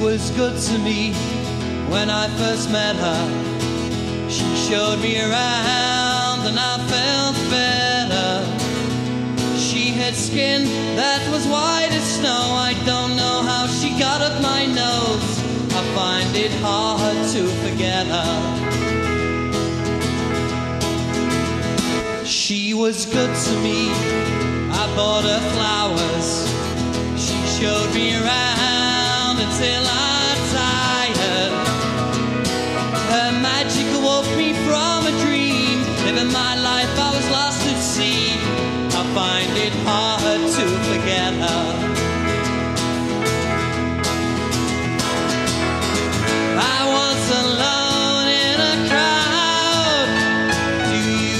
was good to me when I first met her. She showed me around and I felt better. She had skin that was white as snow. I don't know how she got up my nose. I find it hard to forget her. She was good to me. I bought her flowers. She showed me around until I'm tired. Her magic awoke me from a dream. Living my life I was lost at sea. I find it hard to forget her. I was alone in a crowd. Do you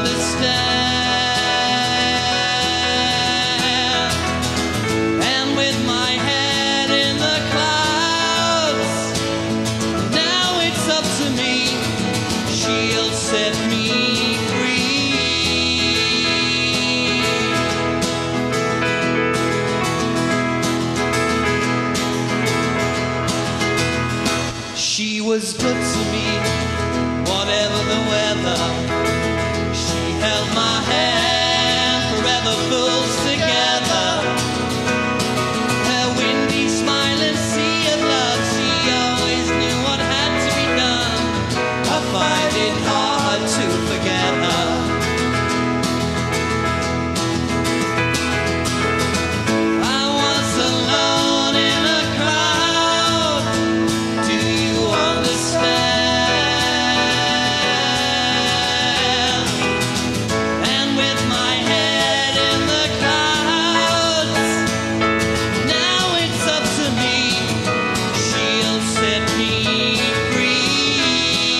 understand? And with my head in the clouds, now it's up to me. She'll set me free. She was good to me, whatever the weather. She held my hand, forever fools together. Her windy smiling sea of love, she always knew what had to be done. I find it hard to forget her. I was alone in a crowd. Do you understand? And with my head in the clouds, now it's up to me. She'll set me free.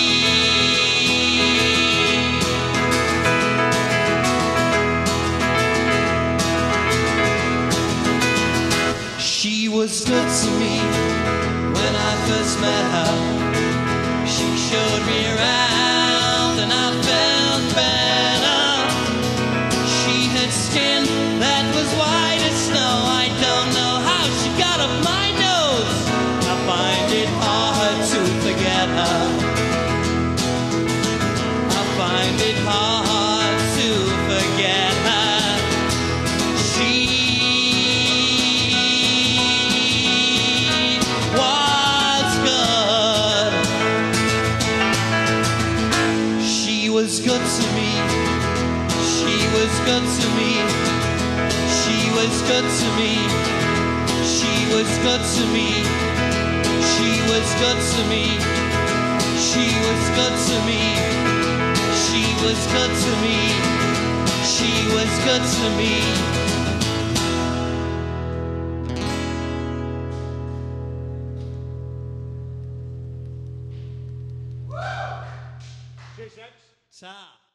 She was good to me when I first met her. She showed me around and I felt better. She had skin that was white as snow. I don't know how she got up my nose. I find it hard to forget her. I find it hard to forget her. She was good. She was good to me. She was good to me. She was good to me. She was good to me. She was good to me. She was good to me. She was good to me. She was good to me. Cheers, gents. Ta.